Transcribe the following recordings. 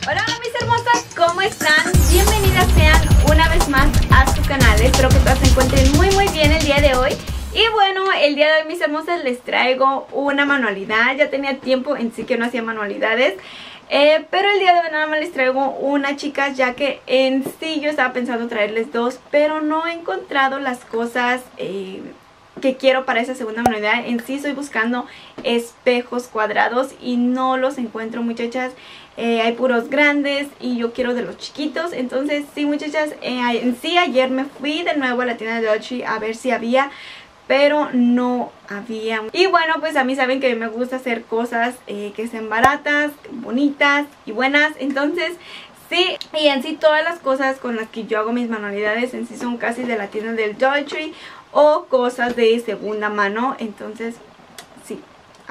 Hola mis hermosas, ¿cómo están? Bienvenidas sean una vez más a su canal. Espero que todas se encuentren muy bien el día de hoy. Y bueno, el día de hoy mis hermosas les traigo una manualidad. Ya tenía tiempo en sí que no hacía manualidades, pero el día de hoy nada más les traigo una, chicas, ya que en sí yo estaba pensando traerles dos, pero no he encontrado las cosas que quiero para esa segunda manualidad. En sí estoy buscando espejos cuadrados y no los encuentro, muchachas. Hay puros grandes y yo quiero de los chiquitos. Entonces sí, muchachas, en sí ayer me fui de nuevo a la tienda de Dollar Tree a ver si había, pero no había. Y bueno, pues a mí saben que me gusta hacer cosas que sean baratas, bonitas y buenas. Entonces sí, y en sí todas las cosas con las que yo hago mis manualidades en sí son casi de la tienda del Dollar Tree o cosas de segunda mano. Entonces sí,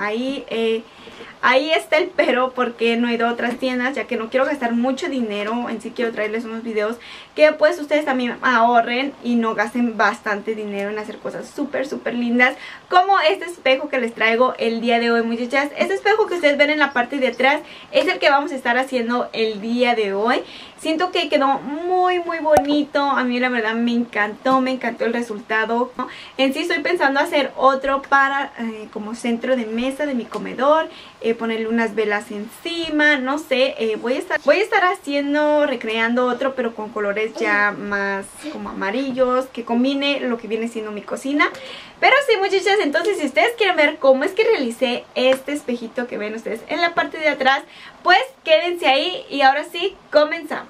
ahí está el pero, porque no he ido a otras tiendas, ya que no quiero gastar mucho dinero. En sí quiero traerles unos videos que pues ustedes también ahorren y no gasten bastante dinero en hacer cosas súper lindas, como este espejo que les traigo el día de hoy, muchachas. Este espejo que ustedes ven en la parte de atrás es el que vamos a estar haciendo el día de hoy. Siento que quedó muy bonito. A mí la verdad me encantó el resultado. En sí estoy pensando hacer otro para como centro de mesa de mi comedor, ponerle unas velas encima, no sé. Voy a estar recreando otro, pero con colores ya más como amarillos, que combine lo que viene siendo mi cocina. Pero sí, muchachas, entonces si ustedes quieren ver cómo es que realicé este espejito que ven ustedes en la parte de atrás, pues quédense ahí y ahora sí, comenzamos.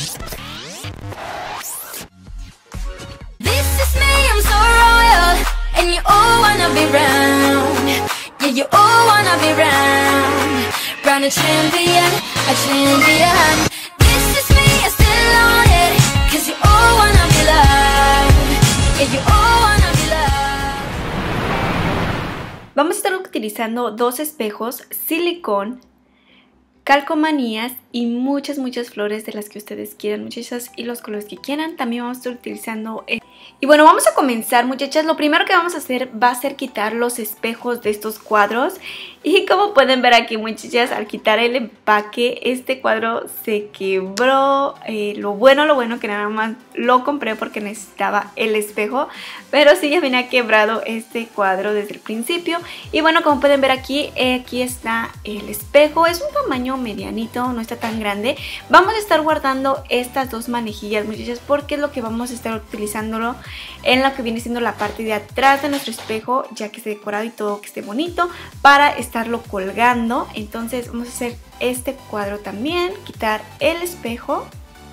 This is me, I'm so royal, and you all wanna be round. Yeah, you all wanna be round a champion, a champion. This is me, I'm still on it, 'cause you all wanna be loved. Yeah, you all wanna be loved. Vamos a estar utilizando dos espejos, silicón, calcomanías y muchas flores de las que ustedes quieran, muchachas, y los colores que quieran. También vamos a estar utilizando y bueno, vamos a comenzar, muchachas. Lo primero que vamos a hacer va a ser quitar los espejos de estos cuadros. Y como pueden ver aquí, muchachas, al quitar el empaque, este cuadro se quebró. Lo bueno que nada más lo compré porque necesitaba el espejo, pero sí, ya venía quebrado este cuadro desde el principio. Y bueno, como pueden ver aquí, aquí está el espejo. Es un tamaño medianito, no está tan grande. Vamos a estar guardando estas dos manejillas, muchachas, porque es lo que vamos a estar utilizándolo en lo que viene siendo la parte de atrás de nuestro espejo, ya que esté decorado y todo, que esté bonito, para estarlo colgando. Entonces vamos a hacer este cuadro también, quitar el espejo.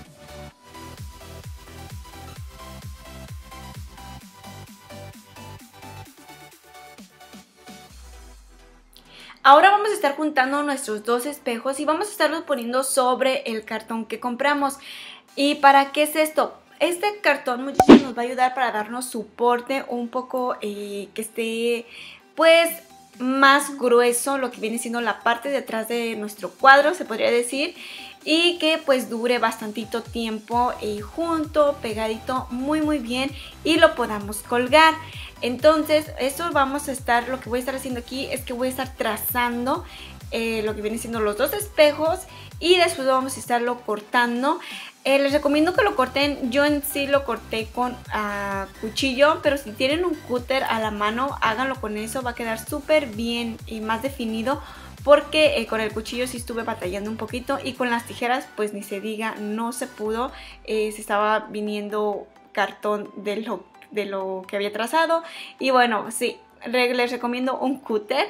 Ahora vamos a estar juntando nuestros dos espejos y vamos a estarlos poniendo sobre el cartón que compramos. ¿Y para qué es esto? Este cartón, muchachos, nos va a ayudar para darnos soporte un poco, que esté pues más grueso, lo que viene siendo la parte de atrás de nuestro cuadro, se podría decir, y que pues dure bastantito tiempo junto, pegadito, muy bien, y lo podamos colgar. Entonces eso vamos a estar, lo que voy a estar haciendo aquí es que voy a estar trazando lo que viene siendo los dos espejos, y después vamos a estarlo cortando. Les recomiendo que lo corten, yo en sí lo corté con cuchillo, pero si tienen un cúter a la mano, háganlo con eso, va a quedar súper bien y más definido, porque con el cuchillo sí estuve batallando un poquito, y con las tijeras pues ni se diga, no se pudo. Se estaba viniendo cartón de lo que había trazado, y bueno, sí, les recomiendo un cúter.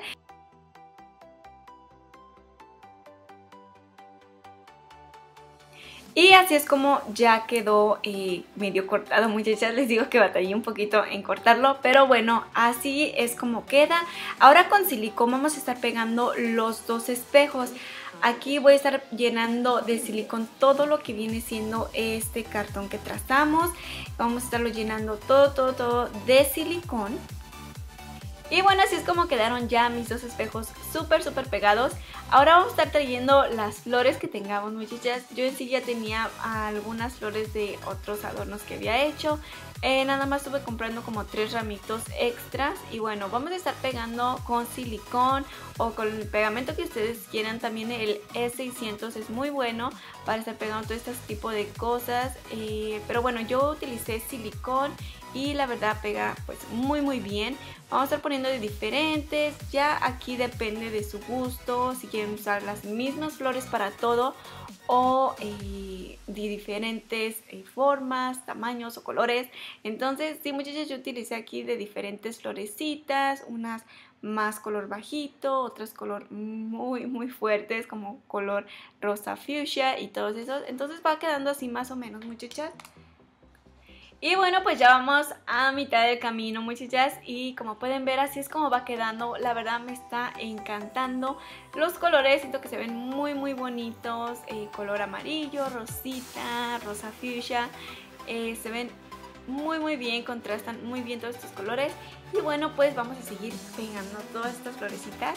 Y así es como ya quedó medio cortado, muchachas. Les digo que batallé un poquito en cortarlo, pero bueno, así es como queda. Ahora con silicón vamos a estar pegando los dos espejos. Aquí voy a estar llenando de silicón todo lo que viene siendo este cartón que trazamos. Vamos a estarlo llenando todo de silicón. Y bueno, así es como quedaron ya mis dos espejos súper pegados. Ahora vamos a estar trayendo las flores que tengamos, muchachas. Yo en sí ya tenía algunas flores de otros adornos que había hecho. Nada más estuve comprando como 3 ramitos extras. Y bueno, vamos a estar pegando con silicón o con el pegamento que ustedes quieran. También el E600 es muy bueno para estar pegando todo este tipo de cosas. Pero bueno, yo utilicé silicón y la verdad pega pues muy bien. Vamos a estar poniendo de diferentes, ya aquí depende de su gusto, si quieren usar las mismas flores para todo o de diferentes formas, tamaños o colores. Entonces sí, muchachos, yo utilicé aquí de diferentes florecitas, unas más color bajito, otras color muy fuertes como color rosa fuchsia y todos esos. Entonces va quedando así más o menos, muchachas. Y bueno, pues ya vamos a mitad del camino, muchachas, y como pueden ver así es como va quedando. La verdad me está encantando los colores, siento que se ven muy bonitos, color amarillo, rosita, rosa fuchsia, se ven muy bien, contrastan muy bien todos estos colores. Y bueno, pues vamos a seguir pegando todas estas florecitas.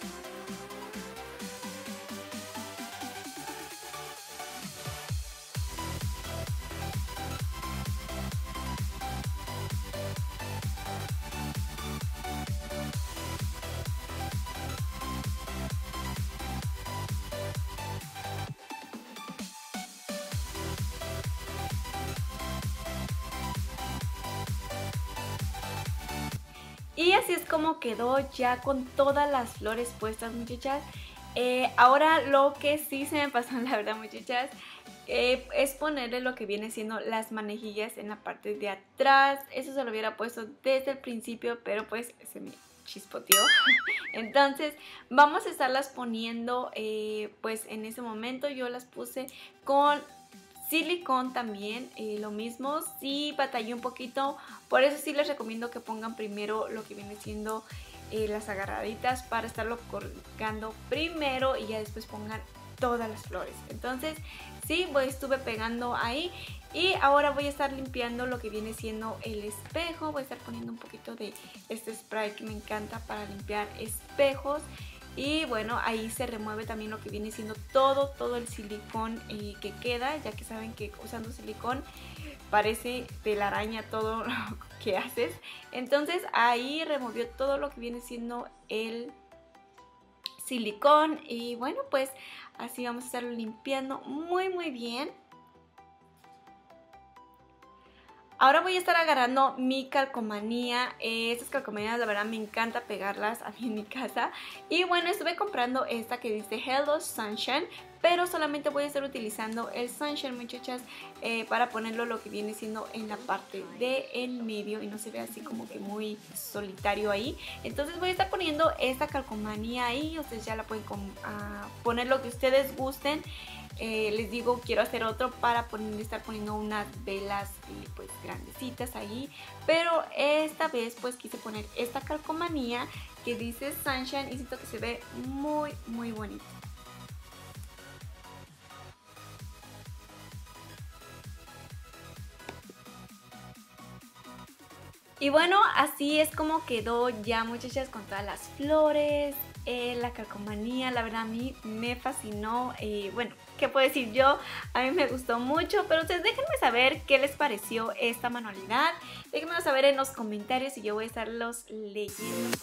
Y así es como quedó ya con todas las flores puestas, muchachas. Ahora lo que sí se me pasó, la verdad, muchachas, es ponerle lo que viene siendo las manejillas en la parte de atrás. Eso se lo hubiera puesto desde el principio, pero pues se me chispoteó. Entonces vamos a estarlas poniendo pues en ese momento. Yo las puse con silicón también, lo mismo, sí batallé un poquito, por eso sí les recomiendo que pongan primero lo que viene siendo las agarraditas para estarlo colgando primero y ya después pongan todas las flores. Entonces sí, estuve pegando ahí y ahora voy a estar limpiando lo que viene siendo el espejo. Voy a estar poniendo un poquito de este spray que me encanta para limpiar espejos. Y bueno, ahí se remueve también lo que viene siendo todo el silicón que queda, ya que saben que usando silicón parece telaraña todo lo que haces. Entonces ahí removió todo lo que viene siendo el silicón y bueno, pues así vamos a estarlo limpiando muy bien. Ahora voy a estar agarrando mi calcomanía. Estas calcomanías la verdad me encanta pegarlas a mí en mi casa. Y bueno, estuve comprando esta que dice Hello Sunshine, pero solamente voy a estar utilizando el Sunshine, muchachas, para ponerlo lo que viene siendo en la parte de en medio y no se ve así como que muy solitario ahí. Entonces voy a estar poniendo esta calcomanía ahí. Ustedes ya la pueden poner lo que ustedes gusten. Les digo, quiero hacer otro para estar poniendo unas velas pues grandecitas ahí, pero esta vez pues quise poner esta calcomanía que dice Sunshine y siento que se ve muy bonito. Y bueno, así es como quedó ya, muchachas, con todas las flores, la calcomanía. La verdad a mí me fascinó. Bueno, ¿qué puedo decir yo? A mí me gustó mucho, pero ustedes déjenme saber qué les pareció esta manualidad. Déjenmelo saber en los comentarios y yo voy a estarlos leyendo.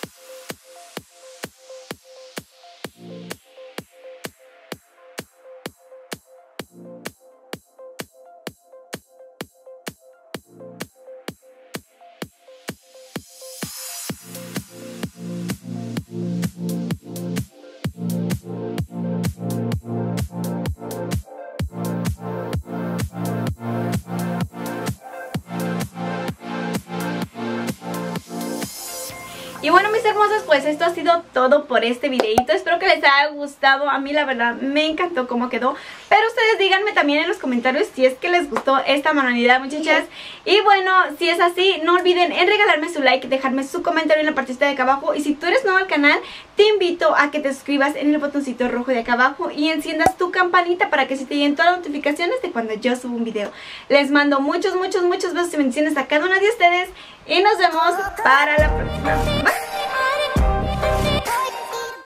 Y bueno, mis hermosas, pues esto ha sido todo por este videito. Espero que les haya gustado. A mí la verdad me encantó cómo quedó. Pero ustedes díganme también en los comentarios si es que les gustó esta manualidad, muchachas. Y bueno, si es así, no olviden en regalarme su like, dejarme su comentario en la partecita de acá abajo. Y si tú eres nuevo al canal, te invito a que te suscribas en el botoncito rojo de acá abajo y enciendas tu campanita para que se te lleguen todas las notificaciones de cuando yo subo un video. Les mando muchos besos y bendiciones a cada una de ustedes. Y nos vemos para la próxima. Bye.